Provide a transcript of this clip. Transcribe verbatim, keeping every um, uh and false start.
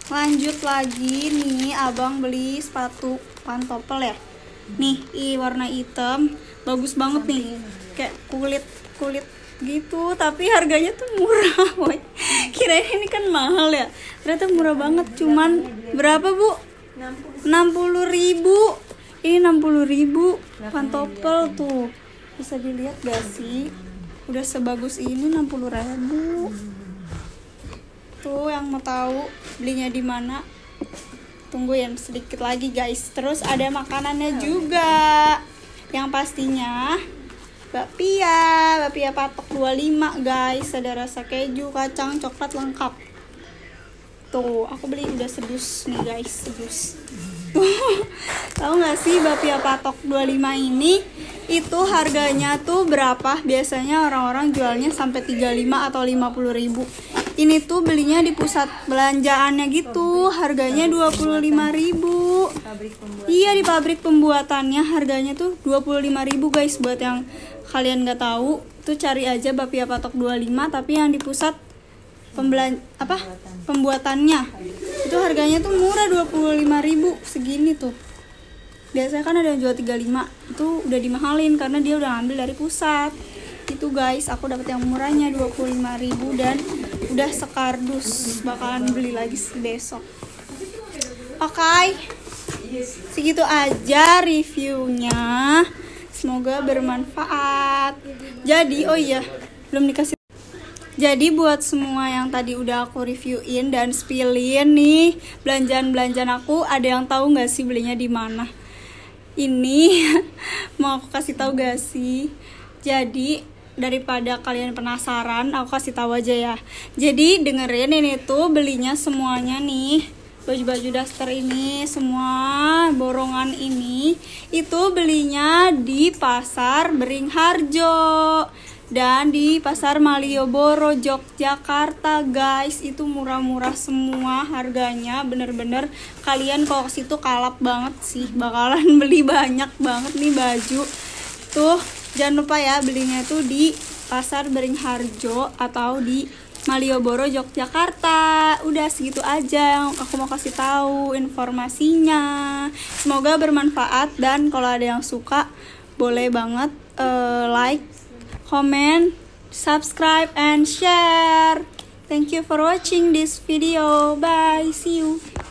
Lanjut lagi nih, abang beli sepatu pantopel ya. Nih, i warna hitam, bagus banget nih. Kayak kulit kulit gitu, tapi harganya tuh murah, woy. Kirain ini kan mahal ya. Ternyata murah banget, cuman berapa, Bu? enam puluh ribu. Ini enam puluh ribu pantopel tuh. Bisa dilihat gak sih? Udah sebagus ini enam puluh ribu. Tuh yang mau tahu belinya di mana? Tungguin sedikit lagi guys. Terus ada makanannya juga. Yang pastinya bakpia, bakpia patok dua puluh lima guys. Ada rasa keju, kacang, coklat lengkap. Tuh, aku beli udah sedus nih guys, sedus. Tahu nggak sih bakpia patok dua puluh lima ini itu harganya tuh berapa? Biasanya orang-orang jualnya sampai tiga puluh lima atau lima puluh ribu. Ini tuh belinya di pusat belanjaannya gitu, harganya dua puluh lima ribu. Iya, di pabrik pembuatannya harganya tuh dua puluh lima ribu guys. Buat yang kalian nggak tahu, tuh cari aja bakpia patok dua puluh lima tapi yang di pusat pembelan apa? Pembuatannya. Itu harganya tuh murah, dua puluh lima ribu segini tuh. Biasanya kan ada yang jual tiga puluh lima, itu udah dimahalin karena dia udah ngambil dari pusat. Itu guys, aku dapat yang murahnya dua puluh lima ribu dan udah sekardus, bakalan beli lagi besok. Oke, okay. Segitu aja reviewnya. Semoga bermanfaat. Jadi, oh iya, belum dikasih. Jadi buat semua yang tadi udah aku reviewin dan spillin nih belanjaan-belanjaan aku, ada yang tahu nggak sih belinya di mana? Ini mau aku kasih tahu gak sih? Jadi daripada kalian penasaran, aku kasih tahu aja ya. Jadi dengerin, ini tuh belinya semuanya nih, baju-baju daster ini, semua borongan ini itu belinya di pasar Beringharjo dan di pasar Malioboro, Yogyakarta guys. Itu murah-murah semua harganya, bener-bener kalian kalau ke situ kalap banget sih, bakalan beli banyak banget nih baju. Tuh jangan lupa ya belinya tuh di pasar Beringharjo atau di Malioboro, Yogyakarta. Udah segitu aja yang aku mau kasih tahu informasinya. Semoga bermanfaat dan kalau ada yang suka boleh banget uh, like, comment, subscribe, and share. Thank you for watching this video. Bye. See you.